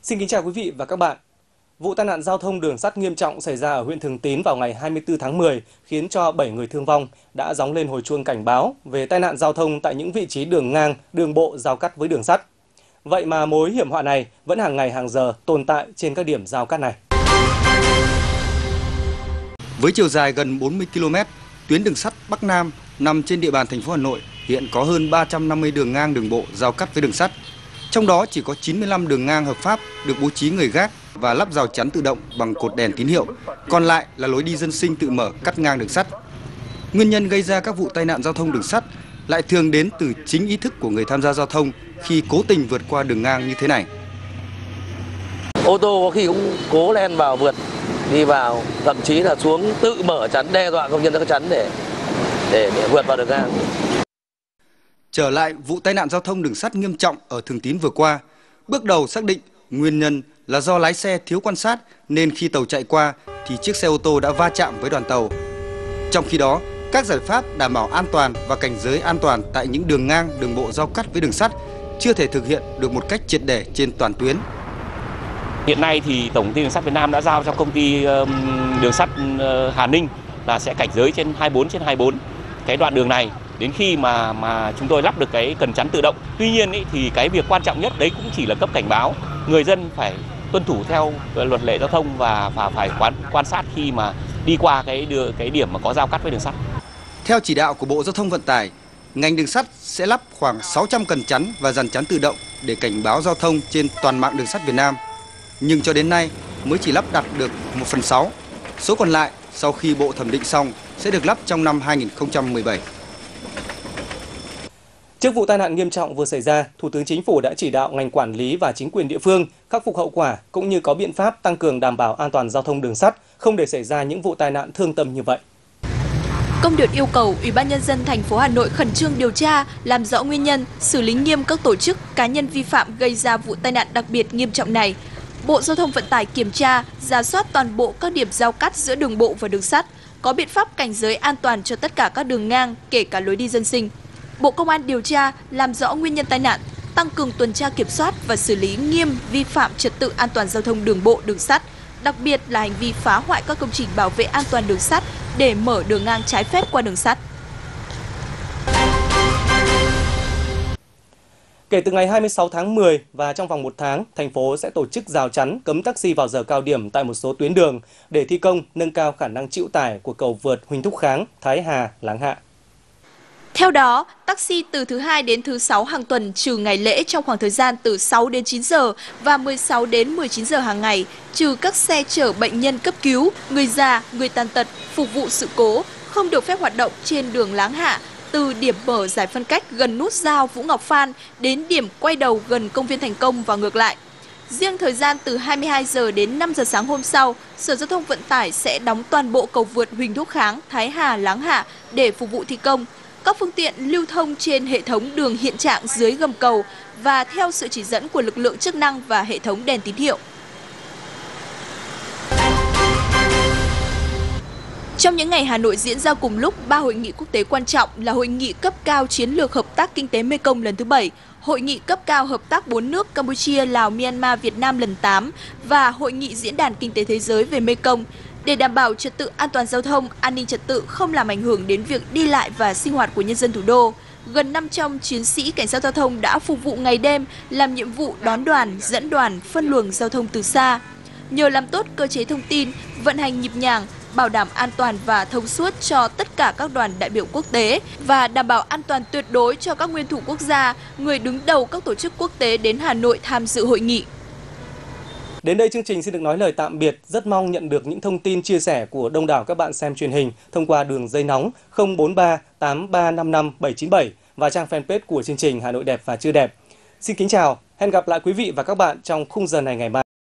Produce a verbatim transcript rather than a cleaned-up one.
Xin kính chào quý vị và các bạn. Vụ tai nạn giao thông đường sắt nghiêm trọng xảy ra ở huyện Thường Tín vào ngày hai mươi tư tháng mười khiến cho bảy người thương vong đã gióng lên hồi chuông cảnh báo về tai nạn giao thông tại những vị trí đường ngang, đường bộ giao cắt với đường sắt. Vậy mà mối hiểm họa này vẫn hàng ngày hàng giờ tồn tại trên các điểm giao cắt này. Với chiều dài gần bốn mươi ki lô mét, tuyến đường sắt Bắc Nam nằm trên địa bàn thành phố Hà Nội hiện có hơn ba trăm năm mươi đường ngang đường bộ giao cắt với đường sắt. Trong đó chỉ có chín mươi lăm đường ngang hợp pháp được bố trí người gác và lắp rào chắn tự động bằng cột đèn tín hiệu, còn lại là lối đi dân sinh tự mở cắt ngang đường sắt. Nguyên nhân gây ra các vụ tai nạn giao thông đường sắt lại thường đến từ chính ý thức của người tham gia giao thông khi cố tình vượt qua đường ngang như thế này. Ô tô có khi cũng cố len vào vượt, đi vào, thậm chí là xuống tự mở chắn đe dọa công nhân các chắn để, để để vượt vào đường ngang. Trở lại vụ tai nạn giao thông đường sắt nghiêm trọng ở Thường Tín vừa qua, bước đầu xác định nguyên nhân là do lái xe thiếu quan sát nên khi tàu chạy qua thì chiếc xe ô tô đã va chạm với đoàn tàu. Trong khi đó, các giải pháp đảm bảo an toàn và cảnh giới an toàn tại những đường ngang, đường bộ giao cắt với đường sắt chưa thể thực hiện được một cách triệt để trên toàn tuyến. Hiện nay thì Tổng công ty Đường sắt Việt Nam đã giao cho công ty đường sắt Hà Ninh là sẽ cảnh giới trên hai mươi bốn trên hai mươi bốn cái đoạn đường này đến khi mà mà chúng tôi lắp được cái cần chắn tự động. Tuy nhiên ý, thì cái việc quan trọng nhất đấy cũng chỉ là cấp cảnh báo, người dân phải tuân thủ theo luật lệ giao thông và và phải quan quan sát khi mà đi qua cái đưa cái điểm mà có giao cắt với đường sắt. Theo chỉ đạo của Bộ Giao thông Vận tải, ngành đường sắt sẽ lắp khoảng sáu trăm cần chắn và dàn chắn tự động để cảnh báo giao thông trên toàn mạng đường sắt Việt Nam. Nhưng cho đến nay mới chỉ lắp đặt được một phần sáu. Số còn lại sau khi Bộ thẩm định xong sẽ được lắp trong năm hai nghìn không trăm mười bảy. Trước vụ tai nạn nghiêm trọng vừa xảy ra, Thủ tướng Chính phủ đã chỉ đạo ngành quản lý và chính quyền địa phương khắc phục hậu quả cũng như có biện pháp tăng cường đảm bảo an toàn giao thông đường sắt, không để xảy ra những vụ tai nạn thương tâm như vậy. Công điện yêu cầu Ủy ban Nhân dân thành phố Hà Nội khẩn trương điều tra, làm rõ nguyên nhân, xử lý nghiêm các tổ chức, cá nhân vi phạm gây ra vụ tai nạn đặc biệt nghiêm trọng này. Bộ Giao thông Vận tải kiểm tra, rà soát toàn bộ các điểm giao cắt giữa đường bộ và đường sắt, có biện pháp cảnh giới an toàn cho tất cả các đường ngang, kể cả lối đi dân sinh. Bộ Công an điều tra, làm rõ nguyên nhân tai nạn, tăng cường tuần tra kiểm soát và xử lý nghiêm vi phạm trật tự an toàn giao thông đường bộ, đường sắt, đặc biệt là hành vi phá hoại các công trình bảo vệ an toàn đường sắt để mở đường ngang trái phép qua đường sắt. Kể từ ngày hai mươi sáu tháng mười và trong vòng một tháng, thành phố sẽ tổ chức rào chắn cấm taxi vào giờ cao điểm tại một số tuyến đường để thi công nâng cao khả năng chịu tải của cầu vượt Huỳnh Thúc Kháng, Thái Hà, Láng Hạ. Theo đó, taxi từ thứ hai đến thứ sáu hàng tuần trừ ngày lễ trong khoảng thời gian từ sáu đến chín giờ và mười sáu đến mười chín giờ hàng ngày, trừ các xe chở bệnh nhân cấp cứu, người già, người tàn tật, phục vụ sự cố, không được phép hoạt động trên đường Láng Hạ, từ điểm mở giải phân cách gần nút giao Vũ Ngọc Phan đến điểm quay đầu gần công viên Thành Công và ngược lại. Riêng thời gian từ hai mươi hai giờ đến năm giờ sáng hôm sau, Sở Giao thông Vận tải sẽ đóng toàn bộ cầu vượt Huỳnh Thúc Kháng, Thái Hà, Láng Hạ để phục vụ thi công. Các phương tiện lưu thông trên hệ thống đường hiện trạng dưới gầm cầu và theo sự chỉ dẫn của lực lượng chức năng và hệ thống đèn tín hiệu. Trong những ngày Hà Nội diễn ra cùng lúc ba hội nghị quốc tế quan trọng là Hội nghị cấp cao chiến lược hợp tác kinh tế Mekong lần thứ bảy, Hội nghị cấp cao hợp tác bốn nước Campuchia, Lào, Myanmar, Việt Nam lần tám và Hội nghị diễn đàn kinh tế thế giới về Mekong. Để đảm bảo trật tự an toàn giao thông, an ninh trật tự không làm ảnh hưởng đến việc đi lại và sinh hoạt của nhân dân thủ đô, gần năm trăm chiến sĩ cảnh sát giao thông đã phục vụ ngày đêm làm nhiệm vụ đón đoàn, dẫn đoàn, phân luồng giao thông từ xa. Nhờ làm tốt cơ chế thông tin, vận hành nhịp nhàng, bảo đảm an toàn và thông suốt cho tất cả các đoàn đại biểu quốc tế và đảm bảo an toàn tuyệt đối cho các nguyên thủ quốc gia, người đứng đầu các tổ chức quốc tế đến Hà Nội tham dự hội nghị. Đến đây chương trình xin được nói lời tạm biệt. Rất mong nhận được những thông tin chia sẻ của đông đảo các bạn xem truyền hình thông qua đường dây nóng không bốn ba tám ba năm năm bảy chín bảy và trang fanpage của chương trình Hà Nội đẹp và chưa đẹp. Xin kính chào, hẹn gặp lại quý vị và các bạn trong khung giờ này ngày mai.